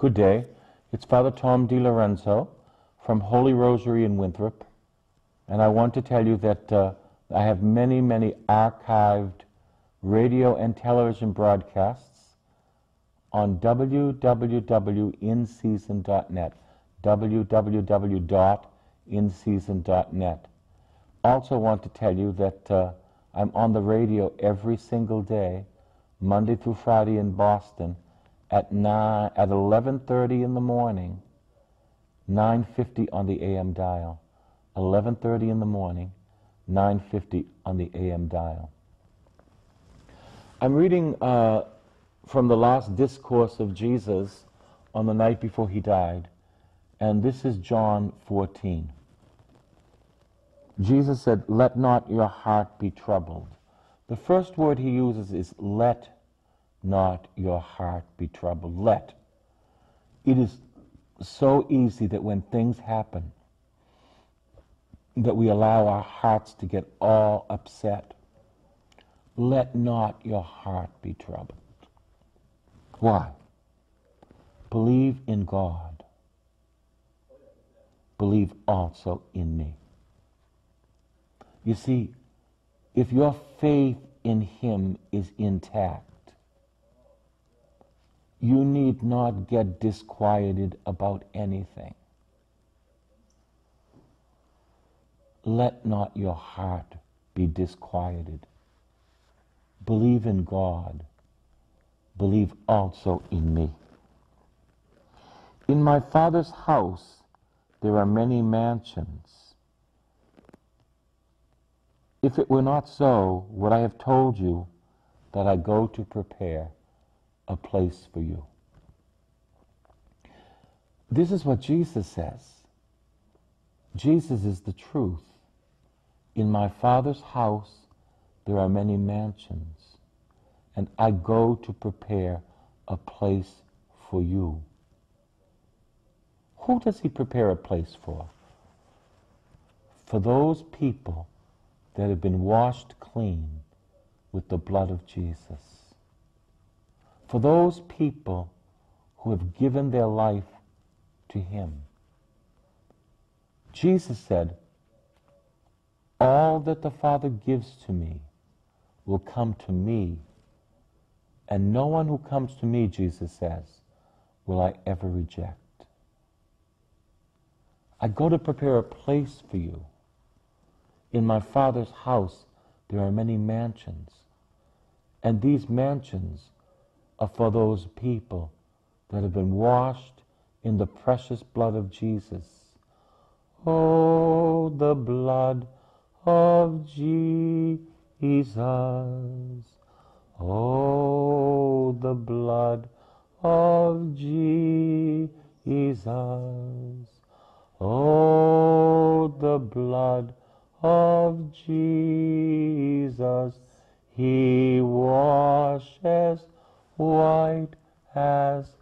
Good day. It's Father Tom DiLorenzo from Holy Rosary in Winthrop, and I want to tell you that I have many, many archived radio and television broadcasts on www.InSeason.net, www.InSeason.net. Also want to tell you that I'm on the radio every single day, Monday through Friday in Boston, at 11:30 in the morning, 9:50 on the AM dial. 11:30 in the morning, 9:50 on the AM dial. I'm reading from the last discourse of Jesus on the night before he died, and this is John 14. Jesus said, "Let not your heart be troubled." The first word he uses is let not your heart be troubled. Let. It is so easy that when things happen, that we allow our hearts to get all upset. Let not your heart be troubled. Why? Believe in God. Believe also in me. You see, if your faith in him is intact, you need not get disquieted about anything. Let not your heart be disquieted. Believe in God. Believe also in me. In my Father's house there are many mansions. If it were not so, would I have told you that I go to prepare a place for you? This is what Jesus says. Jesus is the truth. In my Father's house there are many mansions, and I go to prepare a place for you. Who does he prepare a place for? For those people that have been washed clean with the blood of Jesus. For those people who have given their life to him. Jesus said, "All that the Father gives to me will come to me, and no one who comes to me," Jesus says, "will I ever reject." I go to prepare a place for you. In my Father's house there are many mansions, and these mansions are for those people that have been washed in the precious blood of Jesus. Oh, the blood of Jesus. Oh, the blood of Jesus. Oh, the blood of Jesus. He washes white as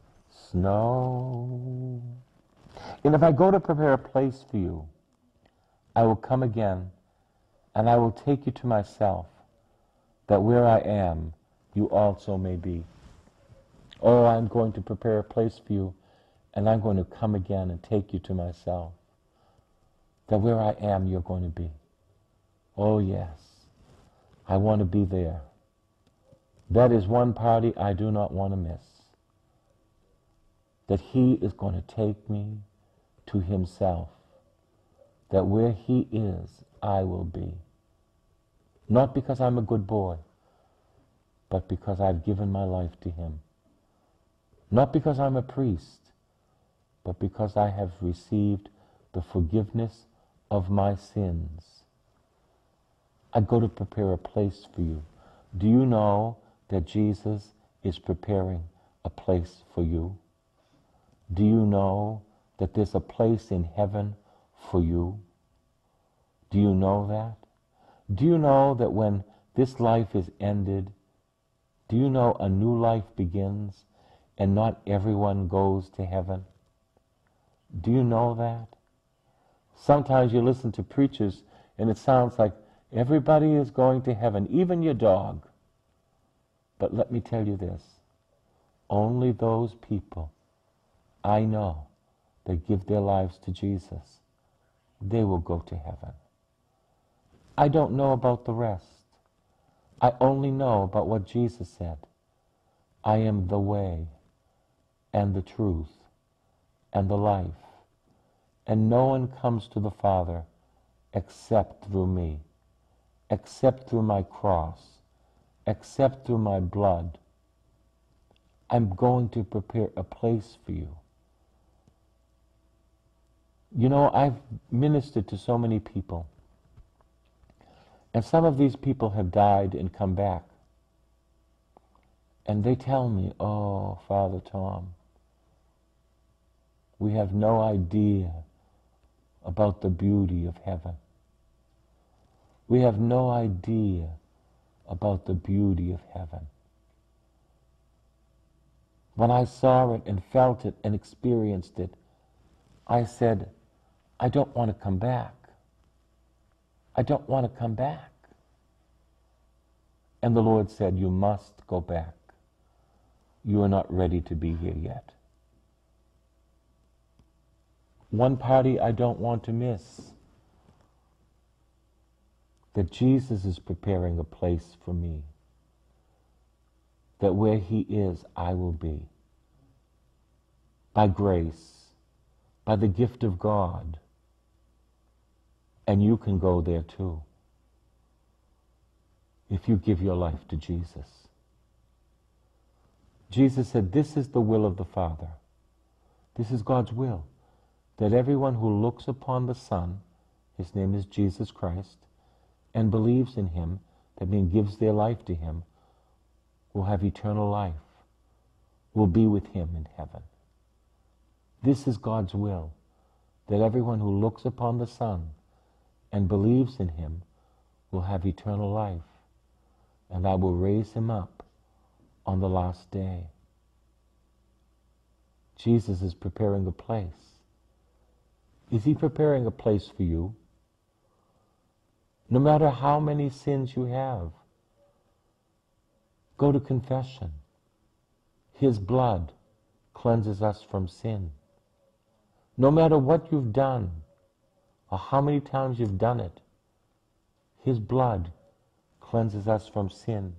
snow. And if I go to prepare a place for you, I will come again, and I will take you to myself, that where I am, you also may be. Oh, I'm going to prepare a place for you, and I'm going to come again and take you to myself, that where I am, you're going to be. Oh, yes, I want to be there. That is one party I do not want to miss. That he is going to take me to himself. That where he is, I will be. Not because I'm a good boy, but because I've given my life to him. Not because I'm a priest, but because I have received the forgiveness of my sins. I go to prepare a place for you. Do you know that Jesus is preparing a place for you? Do you know that there's a place in heaven for you? Do you know that? Do you know that when this life is ended, do you know a new life begins and not everyone goes to heaven? Do you know that? Sometimes you listen to preachers and it sounds like everybody is going to heaven, even your dog. But let me tell you this, only those people I know they give their lives to Jesus, they will go to heaven. I don't know about the rest. I only know about what Jesus said. I am the way and the truth and the life, and no one comes to the Father except through me, except through my cross, except through my blood. I'm going to prepare a place for you. You know, I've ministered to so many people, and some of these people have died and come back. And they tell me, oh, Father Tom, we have no idea about the beauty of heaven. We have no idea about the beauty of heaven. When I saw it and felt it and experienced it, I said, I don't want to come back. I don't want to come back. And the Lord said, you must go back. You are not ready to be here yet. One party I don't want to miss, that Jesus is preparing a place for me, that where he is, I will be. By grace, by the gift of God. And you can go there too, if you give your life to Jesus. Jesus said, this is the will of the Father. This is God's will, that everyone who looks upon the Son, his name is Jesus Christ, and believes in him, that means gives their life to him, will have eternal life, will be with him in heaven. This is God's will, that everyone who looks upon the Son and believes in him will have eternal life, and I will raise him up on the last day. Jesus is preparing a place. Is he preparing a place for you? No matter how many sins you have, go to confession. His blood cleanses us from sin. No matter what you've done, or how many times you've done it, his blood cleanses us from sin.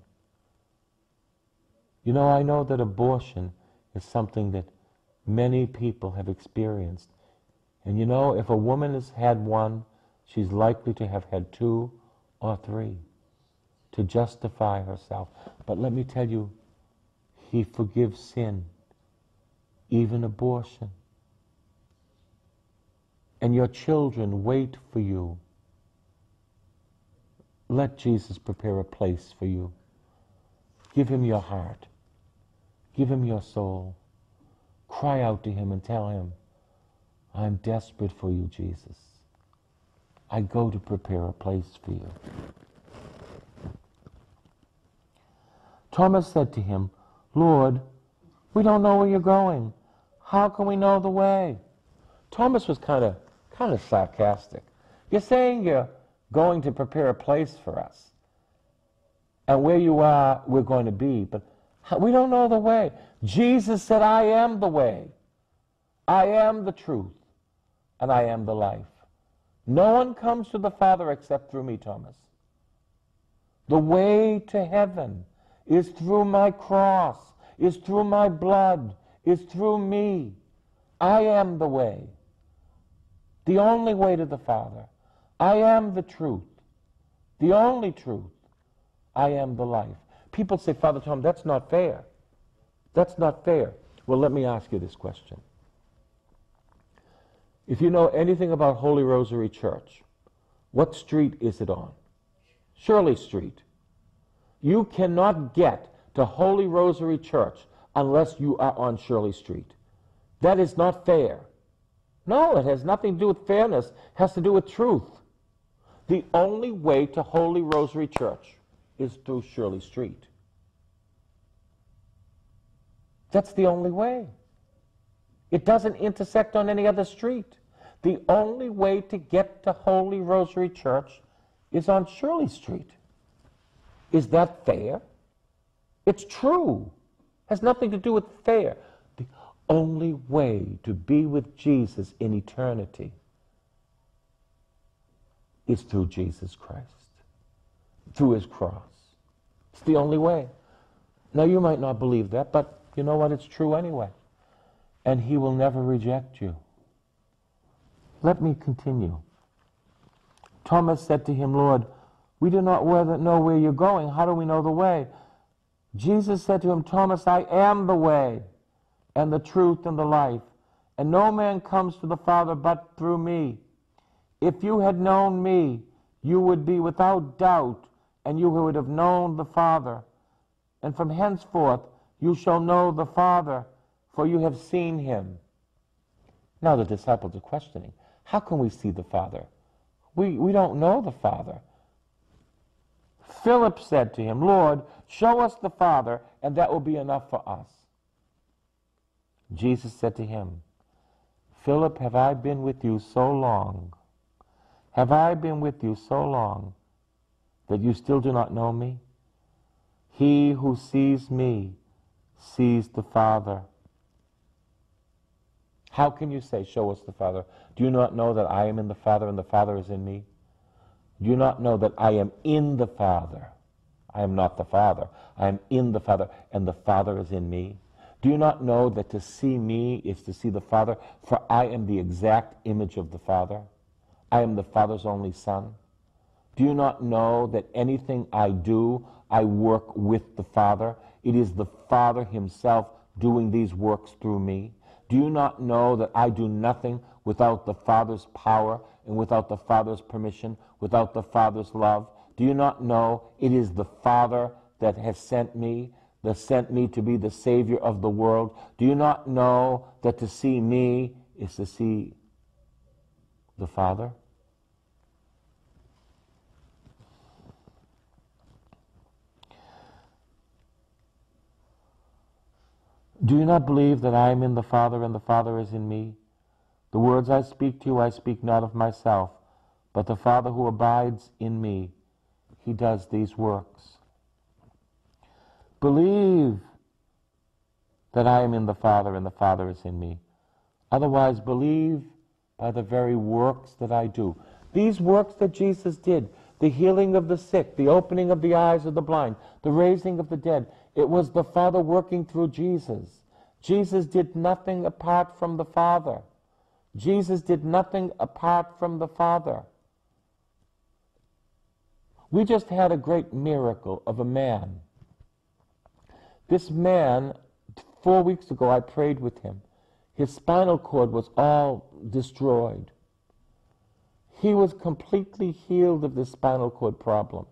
You know, I know that abortion is something that many people have experienced. And you know, if a woman has had one, she's likely to have had 2 or 3 to justify herself. But let me tell you, he forgives sin, even abortion. And your children wait for you. Let Jesus prepare a place for you. Give him your heart. Give him your soul. Cry out to him and tell him, I'm desperate for you, Jesus. I go to prepare a place for you. Thomas said to him, Lord, we don't know where you're going. How can we know the way? Thomas was kind of sarcastic. You're saying you're going to prepare a place for us. And where you are, we're going to be. But we don't know the way. Jesus said, I am the way. I am the truth. And I am the life. No one comes to the Father except through me, Thomas. The way to heaven is through my cross, is through my blood, is through me. I am the way. The only way to the Father. I am the truth. The only truth. I am the life. People say, Father Tom, that's not fair. That's not fair. Well, let me ask you this question. If you know anything about Holy Rosary Church, what street is it on? Shirley Street. You cannot get to Holy Rosary Church unless you are on Shirley Street. That is not fair. No, it has nothing to do with fairness. It has to do with truth. The only way to Holy Rosary Church is through Shirley Street. That's the only way. It doesn't intersect on any other street. The only way to get to Holy Rosary Church is on Shirley Street. Is that fair? It's true. It has nothing to do with fair. The only way to be with Jesus in eternity is through Jesus Christ, through his cross. It's the only way. Now, you might not believe that, but you know what? It's true anyway. And he will never reject you. Let me continue. Thomas said to him, Lord, we do not know where you're going. How do we know the way? Jesus said to him, Thomas, I am the way and the truth and the life, and no man comes to the Father but through me. If you had known me, you would be without doubt, and you would have known the Father. And from henceforth you shall know the Father, for you have seen him. Now the disciples are questioning, how can we see the Father? We don't know the Father. Philip said to him, Lord, show us the Father, and that will be enough for us. Jesus said to him, Philip, have I been with you so long? Have I been with you so long that you still do not know me? He who sees me sees the Father. How can you say, show us the Father? Do you not know that I am in the Father and the Father is in me? Do you not know that I am in the Father? I am not the Father. I am in the Father, and the Father is in me. Do you not know that to see me is to see the Father? For I am the exact image of the Father. I am the Father's only Son. Do you not know that anything I do, I work with the Father? It is the Father himself doing these works through me. Do you not know that I do nothing without the Father's power and without the Father's permission, without the Father's love? Do you not know it is the Father that has sent me to be the Savior of the world? Do you not know that to see me is to see the Father? Do you not believe that I am in the Father and the Father is in me? The words I speak to you, I speak not of myself, but the Father who abides in me, he does these works. Believe that I am in the Father and the Father is in me. Otherwise, believe by the very works that I do. These works that Jesus did, the healing of the sick, the opening of the eyes of the blind, the raising of the dead, it was the Father working through Jesus. Jesus did nothing apart from the Father. Jesus did nothing apart from the Father. We just had a great miracle of a man. This man, 4 weeks ago, I prayed with him. His spinal cord was all destroyed. He was completely healed of this spinal cord problem.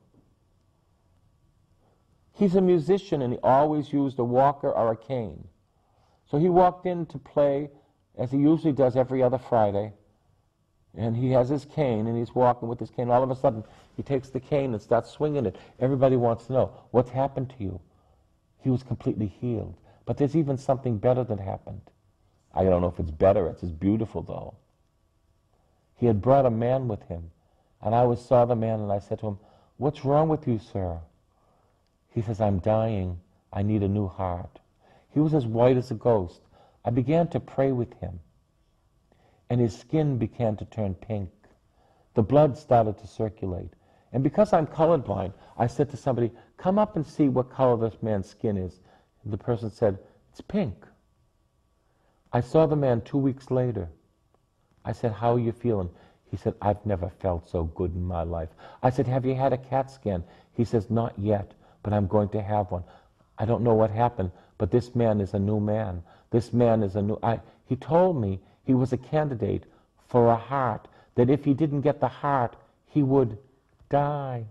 He's a musician, and he always used a walker or a cane. So he walked in to play, as he usually does every other Friday, and he has his cane, and he's walking with his cane. All of a sudden, he takes the cane and starts swinging it. Everybody wants to know, what's happened to you? He was completely healed. But there's even something better that happened. I don't know if it's better, it's as beautiful, though. He had brought a man with him, and I saw the man, and I said to him, what's wrong with you, sir? He says, I'm dying. I need a new heart. He was as white as a ghost. I began to pray with him, and his skin began to turn pink. The blood started to circulate. And because I'm colorblind, I said to somebody, come up and see what color this man's skin is. And the person said, it's pink. I saw the man 2 weeks later. I said, how are you feeling? He said, I've never felt so good in my life. I said, have you had a CAT scan? He says, not yet, but I'm going to have one. I don't know what happened, but this man is a new man. This man is a new... He told me he was a candidate for a heart, that if he didn't get the heart, he would die.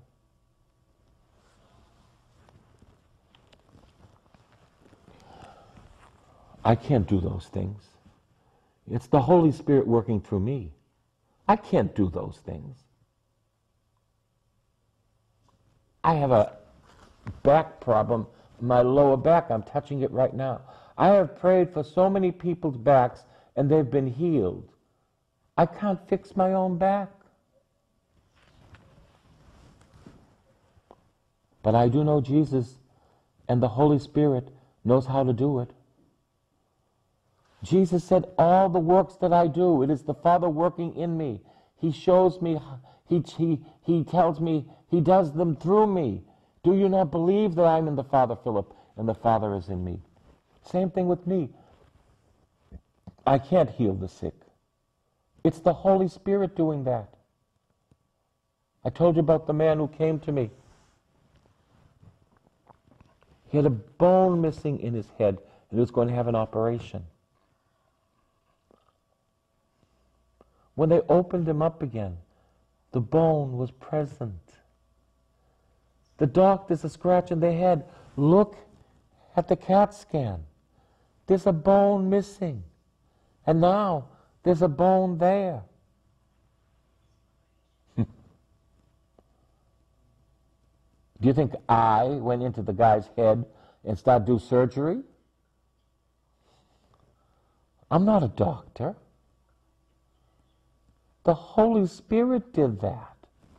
I can't do those things. It's the Holy Spirit working through me. I can't do those things. I have a back problem, my lower back. I'm touching it right now. I have prayed for so many people's backs, and they've been healed. I can't fix my own back. But I do know Jesus, and the Holy Spirit knows how to do it. Jesus said, all the works that I do, it is the Father working in me. He shows me, he tells me, he does them through me. Do you not believe that I'm in the Father, Philip, and the Father is in me? Same thing with me. I can't heal the sick. It's the Holy Spirit doing that. I told you about the man who came to me. He had a bone missing in his head, and he was going to have an operation. When they opened him up again, the bone was present. The doctors are scratching their head. Look at the CAT scan. There's a bone missing. And now there's a bone there. Do you think I went into the guy's head and started to do surgery? I'm not a doctor. The Holy Spirit did that.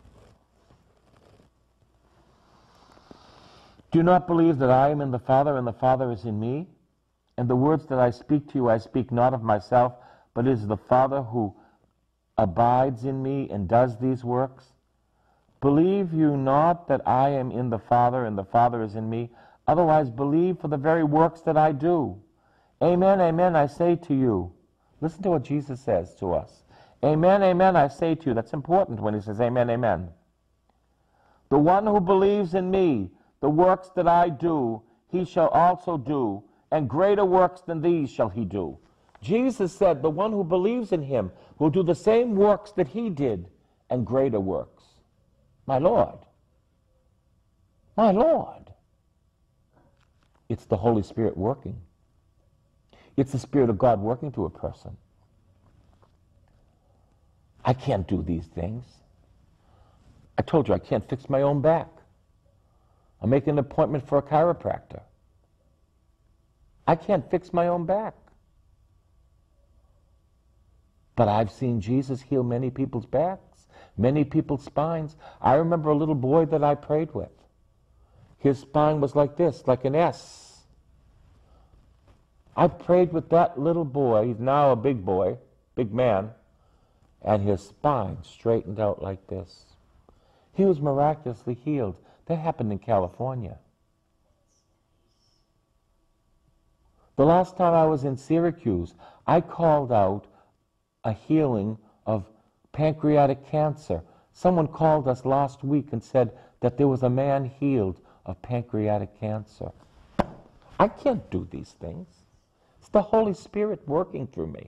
Do you not believe that I am in the Father and the Father is in me? And the words that I speak to you, I speak not of myself, but it is the Father who abides in me and does these works. Believe you not that I am in the Father and the Father is in me? Otherwise believe for the very works that I do. Amen, amen, I say to you. Listen to what Jesus says to us. Amen, amen, I say to you. That's important when he says amen, amen. The one who believes in me, the works that I do, he shall also do, and greater works than these shall he do. Jesus said the one who believes in him will do the same works that he did, and greater works. My Lord. My Lord. It's the Holy Spirit working. It's the Spirit of God working through a person. I can't do these things. I told you I can't fix my own back. I'm making an appointment for a chiropractor. I can't fix my own back. But I've seen Jesus heal many people's backs, many people's spines. I remember a little boy that I prayed with. His spine was like this, like an S. I prayed with that little boy. He's now a big boy, big man, and his spine straightened out like this. He was miraculously healed. That happened in California. The last time I was in Syracuse, I called out a healing of pancreatic cancer. Someone called us last week and said that there was a man healed of pancreatic cancer. I can't do these things. It's the Holy Spirit working through me.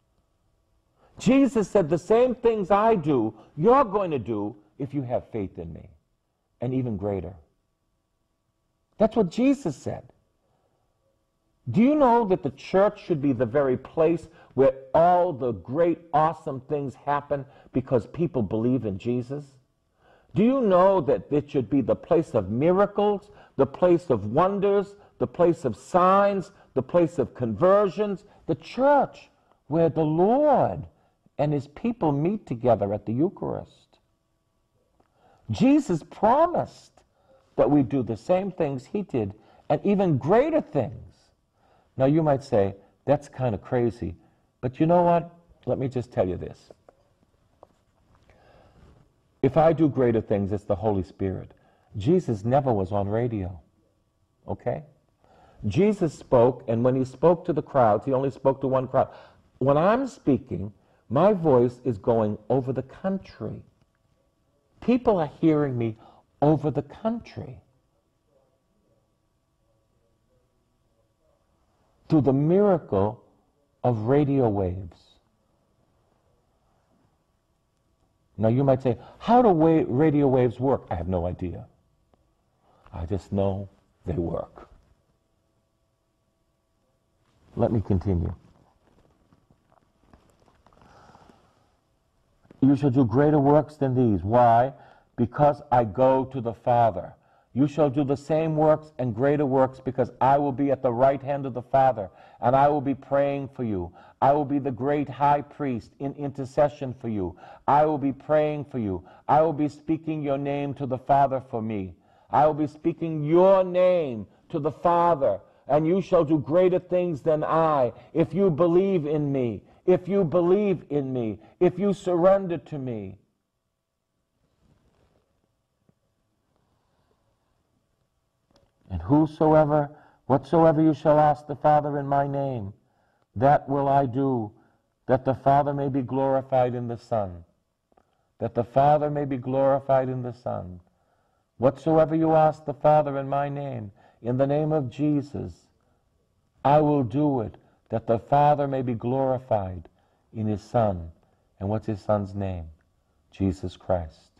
Jesus said the same things I do, you're going to do if you have faith in me, and even greater. That's what Jesus said. Do you know that the church should be the very place where all the great, awesome things happen because people believe in Jesus? Do you know that it should be the place of miracles, the place of wonders, the place of signs, the place of conversions, the church where the Lord and his people meet together at the Eucharist? Jesus promised that we do the same things he did and even greater things. Now you might say, that's kind of crazy, but you know what? Let me just tell you this. If I do greater things, it's the Holy Spirit. Jesus never was on radio, okay? Jesus spoke, and when he spoke to the crowds, he only spoke to one crowd. When I'm speaking, my voice is going over the country. People are hearing me over the country through the miracle of radio waves. Now you might say, how do radio waves work? I have no idea. I just know they work. Let me continue. You shall do greater works than these. Why? Because I go to the Father. You shall do the same works and greater works because I will be at the right hand of the Father, and I will be praying for you. I will be the great high priest in intercession for you. I will be praying for you. I will be speaking your name to the Father for me. I will be speaking your name to the Father, and you shall do greater things than I, if you believe in me, if you believe in me, if you surrender to me. And whatsoever you shall ask the Father in my name, that will I do, that the Father may be glorified in the Son. That the Father may be glorified in the Son. Whatsoever you ask the Father in my name, in the name of Jesus, I will do it, that the Father may be glorified in his Son. And what's his Son's name? Jesus Christ.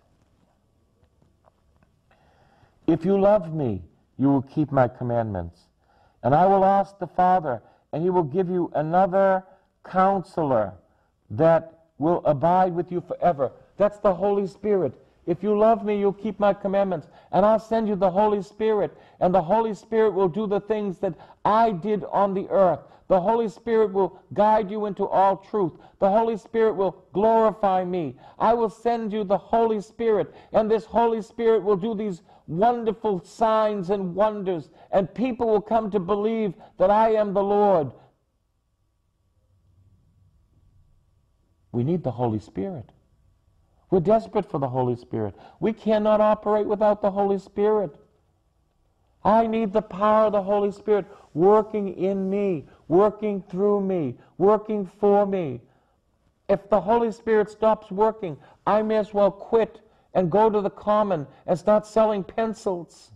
If you love me, you will keep my commandments. And I will ask the Father, and he will give you another counselor that will abide with you forever. That's the Holy Spirit. If you love me, you'll keep my commandments. And I'll send you the Holy Spirit. And the Holy Spirit will do the things that I did on the earth. The Holy Spirit will guide you into all truth. The Holy Spirit will glorify me. I will send you the Holy Spirit. And this Holy Spirit will do these wonderful signs and wonders. And people will come to believe that I am the Lord. We need the Holy Spirit. We're desperate for the Holy Spirit. We cannot operate without the Holy Spirit. I need the power of the Holy Spirit working in me, working through me, working for me. If the Holy Spirit stops working, I may as well quit and go to the common and start selling pencils.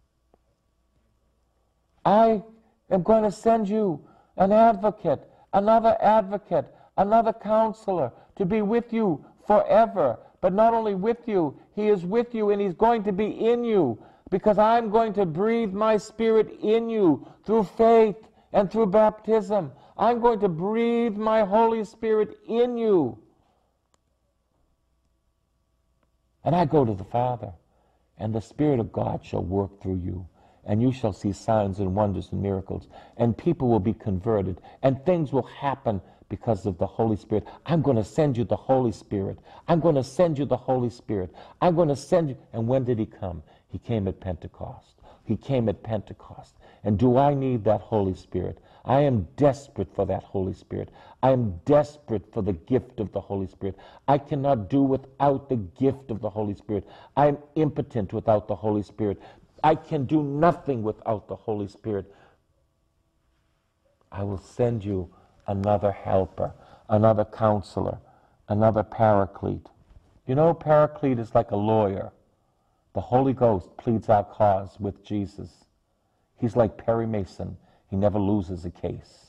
I am going to send you an advocate, another counselor to be with you forever. But not only with you, he is with you and he's going to be in you, because I'm going to breathe my Spirit in you through faith and through baptism. I'm going to breathe my Holy Spirit in you. And I go to the Father, and the Spirit of God shall work through you, and you shall see signs and wonders and miracles, and people will be converted, and things will happen because of the Holy Spirit. I'm going to send you the Holy Spirit. I'm going to send you the Holy Spirit. I'm going to send you. And when did he come? He came at Pentecost. He came at Pentecost. And do I need that Holy Spirit? I am desperate for that Holy Spirit. I am desperate for the gift of the Holy Spirit. I cannot do without the gift of the Holy Spirit. I am impotent without the Holy Spirit. I can do nothing without the Holy Spirit. I will send you another helper, another counselor, another paraclete. You know, paraclete is like a lawyer. The Holy Ghost pleads our cause with Jesus. He's like Perry Mason. He never loses a case.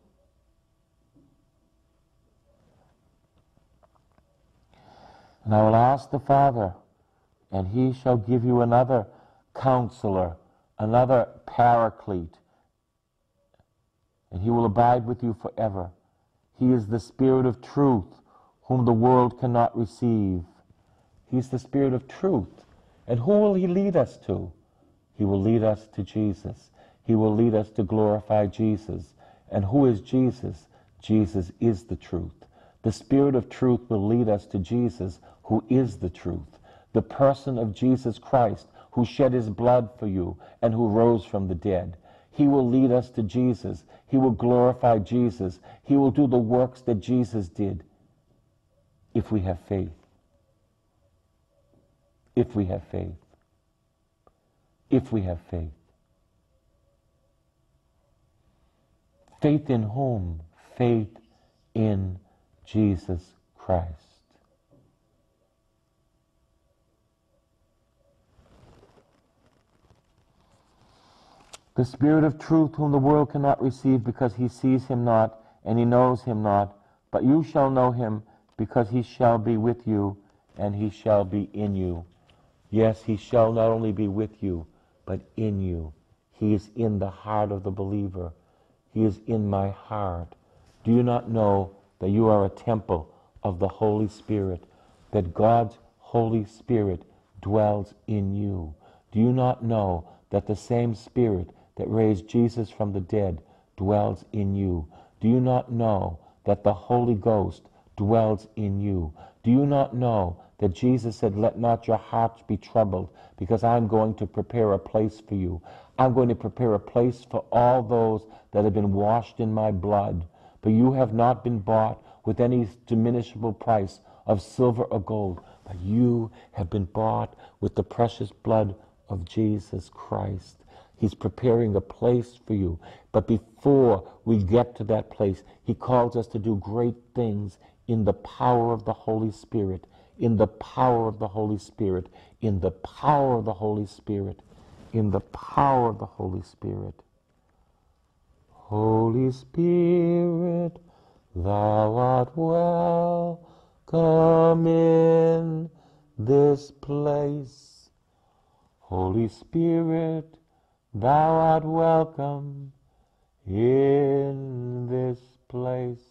And I will ask the Father, and he shall give you another counselor, another paraclete, and he will abide with you forever. He is the Spirit of truth, whom the world cannot receive. He's the Spirit of truth. And who will he lead us to? He will lead us to Jesus. He will lead us to glorify Jesus. And who is Jesus? Jesus is the truth. The Spirit of truth will lead us to Jesus, who is the truth. The person of Jesus Christ, who shed his blood for you and who rose from the dead. He will lead us to Jesus. He will glorify Jesus. He will do the works that Jesus did if we have faith. If we have faith. If we have faith. Faith in whom? Faith in Jesus Christ. The Spirit of truth, whom the world cannot receive, because he sees him not, and he knows him not. But you shall know him, because he shall be with you, and he shall be in you. Yes, he shall not only be with you, but in you. He is in the heart of the believer. He is in my heart. Do you not know that you are a temple of the Holy Spirit, that God's Holy Spirit dwells in you? Do you not know that the same Spirit that raised Jesus from the dead dwells in you? Do you not know that the Holy Ghost dwells in you? Do you not know that Jesus said, "Let not your hearts be troubled, because I'm going to prepare a place for you"? I'm going to prepare a place for all those that have been washed in my blood. For you have not been bought with any diminishable price of silver or gold, but you have been bought with the precious blood of Jesus Christ. He's preparing a place for you. But before we get to that place, he calls us to do great things in the power of the Holy Spirit, in the power of the Holy Spirit, in the power of the Holy Spirit, in the power of the Holy Spirit. Holy Spirit, thou art welcome in this place. Holy Spirit, thou art welcome in this place.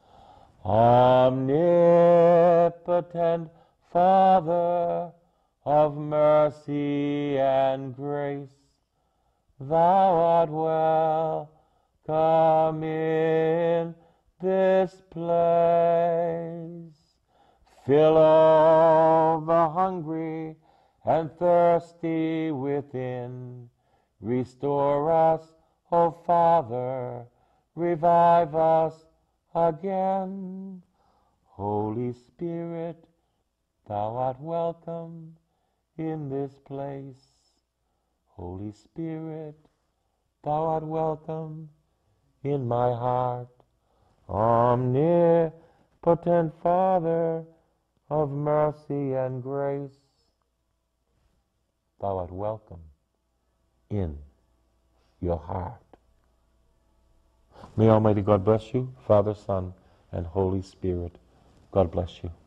Omnipotent Father of mercy and grace, thou art welcome in this place. Fill all the hungry and thirsty within. Restore us, O Father, revive us again. Holy Spirit, thou art welcome in this place. Holy Spirit, thou art welcome in my heart. Omnipotent Father of mercy and grace, thou art welcome in your heart. May Almighty God bless you, Father, Son, and Holy Spirit. God bless you.